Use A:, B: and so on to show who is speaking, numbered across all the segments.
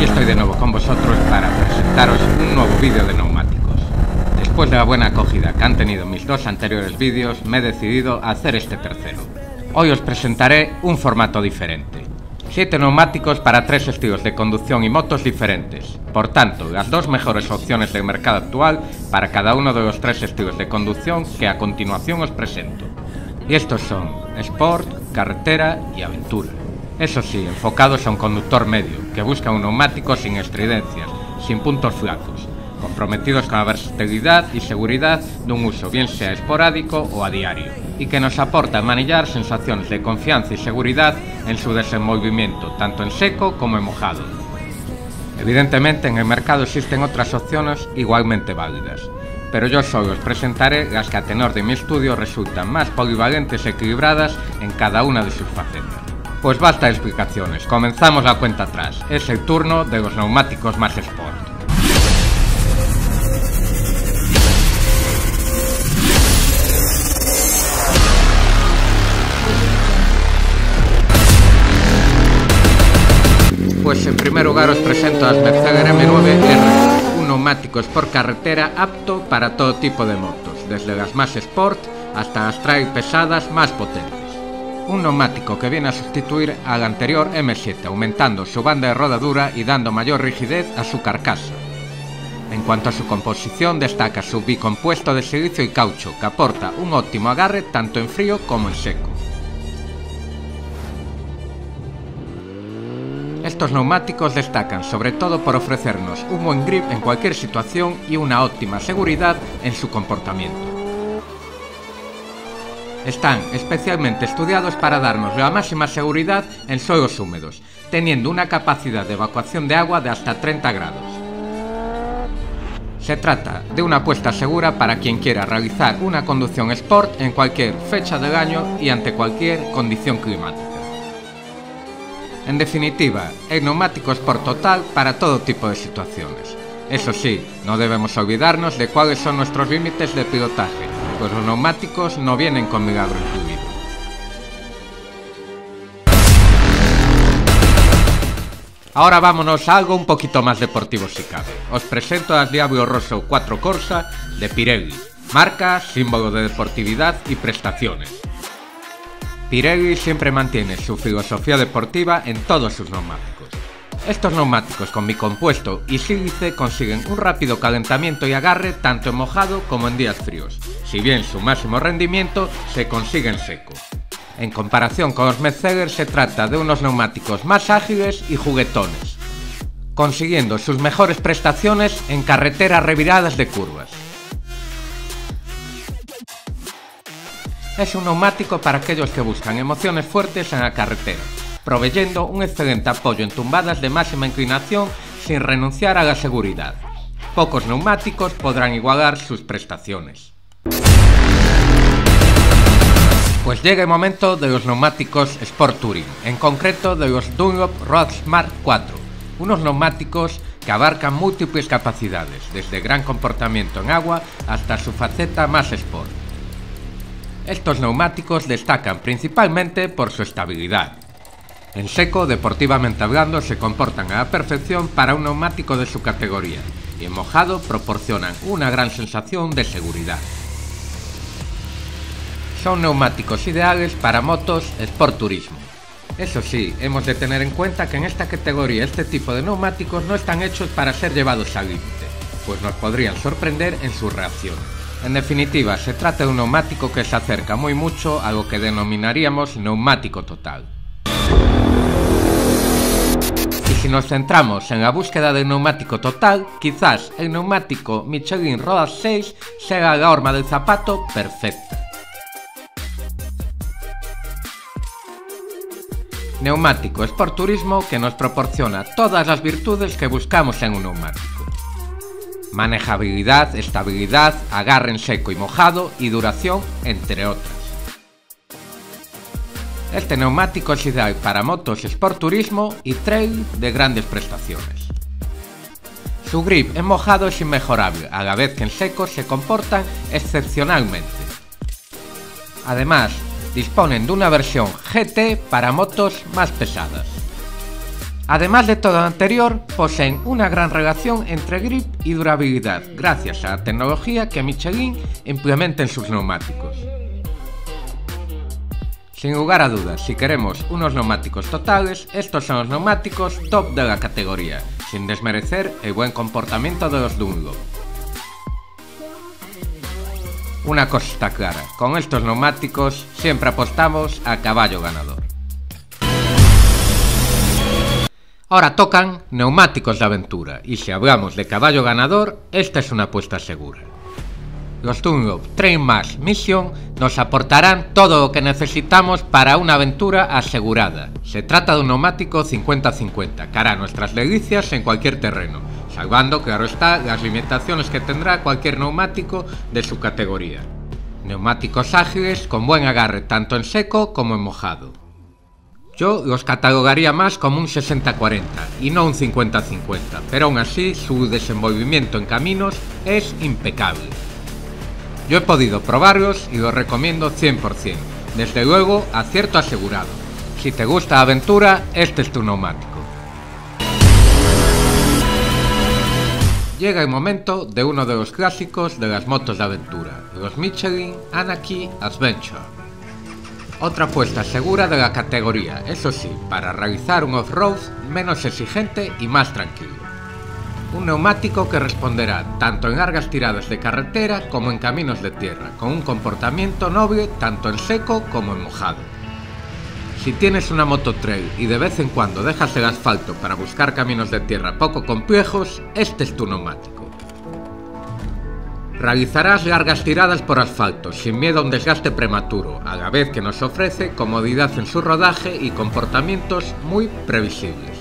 A: aquí estoy de nuevo con vosotros para presentaros un nuevo vídeo de neumáticos. Después de la buena acogida que han tenido mis dos anteriores vídeos, me he decidido a hacer este tercero. Hoy os presentaré un formato diferente. 7 neumáticos para 3 estilos de conducción y motos diferentes. Por tanto, las dos mejores opciones del mercado actual para cada uno de los 3 estilos de conducción que a continuación os presento. Y estos son Sport, Carretera y Aventura. Eso sí, enfocados a un conductor medio, que busca un neumático sin estridencias, sin puntos flacos, comprometidos con la versatilidad y seguridad de un uso bien sea esporádico o a diario, y que nos aporta al manillar sensaciones de confianza y seguridad en su desenvolvimiento, tanto en seco como en mojado. Evidentemente en el mercado existen otras opciones igualmente válidas, pero yo solo os presentaré las que a tenor de mi estudio resultan más polivalentes y equilibradas en cada una de sus facetas. Pues basta de explicaciones, comenzamos la cuenta atrás, es el turno de los neumáticos más sport. Pues en primer lugar os presento las Mercedes M9R, un neumático sport carretera apto para todo tipo de motos, desde las más sport hasta las trail pesadas más potentes. Un neumático que viene a sustituir al anterior M7, aumentando su banda de rodadura y dando mayor rigidez a su carcasa. En cuanto a su composición, destaca su bicompuesto de silicio y caucho, que aporta un óptimo agarre tanto en frío como en seco. Estos neumáticos destacan sobre todo por ofrecernos un buen grip en cualquier situación y una óptima seguridad en su comportamiento. Están especialmente estudiados para darnos la máxima seguridad en suelos húmedos, teniendo una capacidad de evacuación de agua de hasta 30 grados. Se trata de una apuesta segura para quien quiera realizar una conducción sport en cualquier fecha del año y ante cualquier condición climática. En definitiva, el neumático sport total para todo tipo de situaciones. Eso sí, no debemos olvidarnos de cuáles son nuestros límites de pilotaje, pues los neumáticos no vienen con milagro incluido. Ahora vámonos a algo un poquito más deportivo si cabe. Os presento las Diablo Rosso 4 Corsa de Pirelli, marca, símbolo de deportividad y prestaciones. Pirelli siempre mantiene su filosofía deportiva en todos sus neumáticos. Estos neumáticos con bicompuesto y sílice consiguen un rápido calentamiento y agarre tanto en mojado como en días fríos, si bien su máximo rendimiento se consigue en seco. En comparación con los Mercedes se trata de unos neumáticos más ágiles y juguetones, consiguiendo sus mejores prestaciones en carreteras reviradas de curvas. Es un neumático para aquellos que buscan emociones fuertes en la carretera, proveyendo un excelente apoyo en tumbadas de máxima inclinación sin renunciar a la seguridad. Pocos neumáticos podrán igualar sus prestaciones. Pues llega el momento de los neumáticos Sport Touring, en concreto de los Dunlop Road Smart 4, unos neumáticos que abarcan múltiples capacidades, desde gran comportamiento en agua hasta su faceta más sport. Estos neumáticos destacan principalmente por su estabilidad. En seco, deportivamente hablando, se comportan a la perfección para un neumático de su categoría, y en mojado proporcionan una gran sensación de seguridad. Son neumáticos ideales para motos Sport Turismo. Eso sí, hemos de tener en cuenta que en esta categoría este tipo de neumáticos no están hechos para ser llevados al límite, pues nos podrían sorprender en su reacción. En definitiva, se trata de un neumático que se acerca muy mucho a lo que denominaríamos neumático total. Y si nos centramos en la búsqueda del neumático total, quizás el neumático Michelin Road 6 sea la horma del zapato perfecta. Neumático Sport Turismo que nos proporciona todas las virtudes que buscamos en un neumático. Manejabilidad, estabilidad, agarre en seco y mojado y duración, entre otras. Este neumático es ideal para motos Sport Turismo y trail de grandes prestaciones. Su grip en mojado es inmejorable, a la vez que en seco se comportan excepcionalmente. Además, disponen de una versión GT para motos más pesadas. Además de todo lo anterior, poseen una gran relación entre grip y durabilidad, gracias a la tecnología que Michelin implementa en sus neumáticos. Sin lugar a dudas, si queremos unos neumáticos totales, estos son los neumáticos top de la categoría, sin desmerecer el buen comportamiento de los Dunlop. Una cosa está clara, con estos neumáticos siempre apostamos a caballo ganador. Ahora tocan neumáticos de aventura, y si hablamos de caballo ganador, esta es una apuesta segura. Los Dunlop Trail Max Mission nos aportarán todo lo que necesitamos para una aventura asegurada. Se trata de un neumático 50-50, que hará nuestras delicias en cualquier terreno, salvando, claro está, las limitaciones que tendrá cualquier neumático de su categoría. Neumáticos ágiles con buen agarre tanto en seco como en mojado. Yo los catalogaría más como un 60-40 y no un 50-50, pero aún así su desenvolvimiento en caminos es impecable. Yo he podido probarlos y los recomiendo 100%, desde luego acierto asegurado. Si te gusta la aventura, este es tu neumático. Llega el momento de uno de los clásicos de las motos de aventura, los Michelin Anarchy Adventure. Otra apuesta segura de la categoría, eso sí, para realizar un off-road menos exigente y más tranquilo. Un neumático que responderá tanto en largas tiradas de carretera como en caminos de tierra, con un comportamiento noble tanto en seco como en mojado. Si tienes una moto trail y de vez en cuando dejas el asfalto para buscar caminos de tierra poco complejos, este es tu neumático. Realizarás largas tiradas por asfalto, sin miedo a un desgaste prematuro, a la vez que nos ofrece comodidad en su rodaje y comportamientos muy previsibles.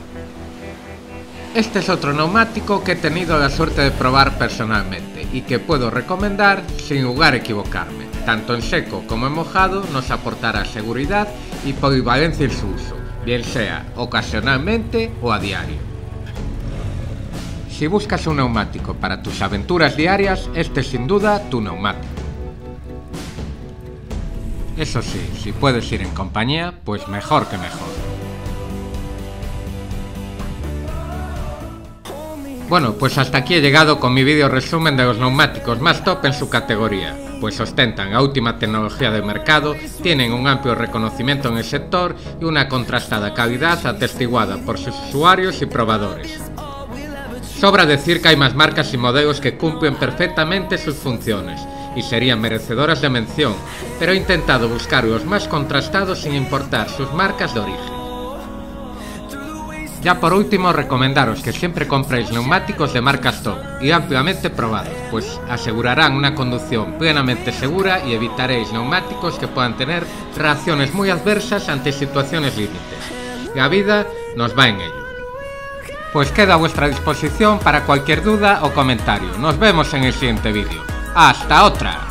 A: Este es otro neumático que he tenido la suerte de probar personalmente y que puedo recomendar sin lugar a equivocarme. Tanto en seco como en mojado nos aportará seguridad y polivalencia en su uso, bien sea ocasionalmente o a diario. Si buscas un neumático para tus aventuras diarias, este es sin duda tu neumático. Eso sí, si puedes ir en compañía, pues mejor que mejor. Bueno, pues hasta aquí he llegado con mi vídeo resumen de los neumáticos más top en su categoría, pues ostentan la última tecnología del mercado, tienen un amplio reconocimiento en el sector y una contrastada calidad atestiguada por sus usuarios y probadores. Sobra decir que hay más marcas y modelos que cumplen perfectamente sus funciones y serían merecedoras de mención, pero he intentado buscar los más contrastados sin importar sus marcas de origen. Ya por último, recomendaros que siempre compréis neumáticos de marcas top y ampliamente probados, pues asegurarán una conducción plenamente segura y evitaréis neumáticos que puedan tener reacciones muy adversas ante situaciones límites. La vida nos va en ello. Pues queda a vuestra disposición para cualquier duda o comentario. Nos vemos en el siguiente vídeo. ¡Hasta otra!